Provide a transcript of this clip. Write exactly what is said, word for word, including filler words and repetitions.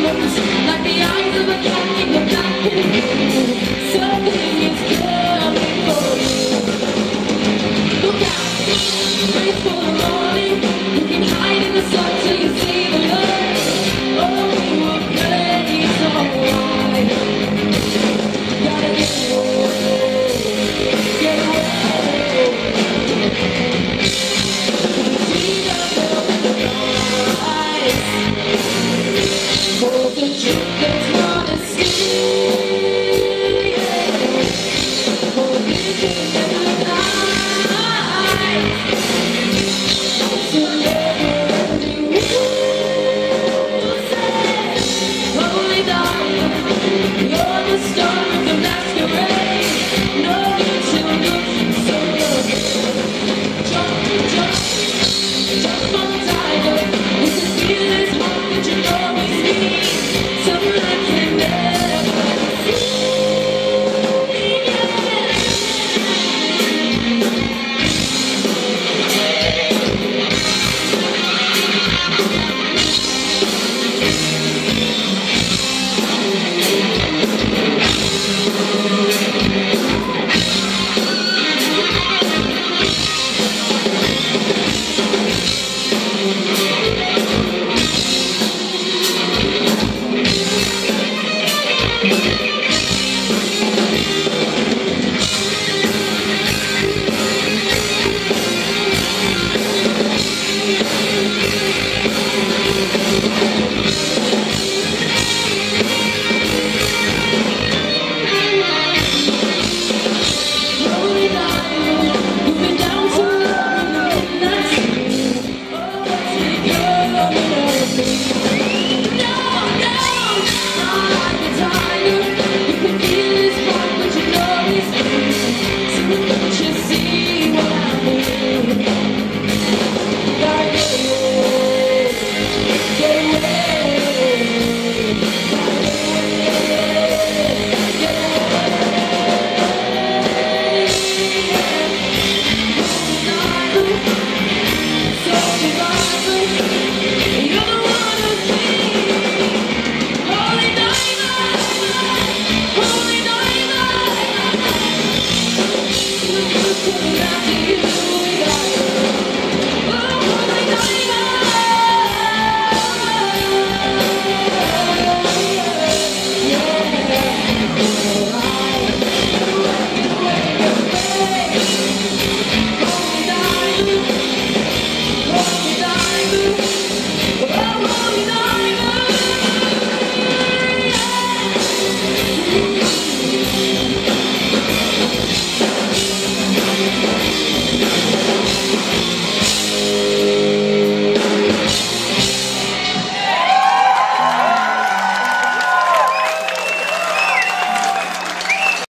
diamonds, like the eyes of a cat in the black. Something is coming for you. Look out, wait for the morning. You can hide in the sun till you see the light. Oh, we were ready, so wide. Gotta get away, get away. See the love in the eyes. For the truth that's not escape. For vision in the night. To never ending music. Holy darling, you're the star of the masquerade. No need to look so good. Jump, jump, jump on the tiger. This is fearless hope that you always need. Someone can never see. Yeah.